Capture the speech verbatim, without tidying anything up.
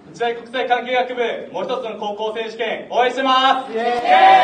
日大国際関係学部もう一つの高校選手権応援してます。イエーイ。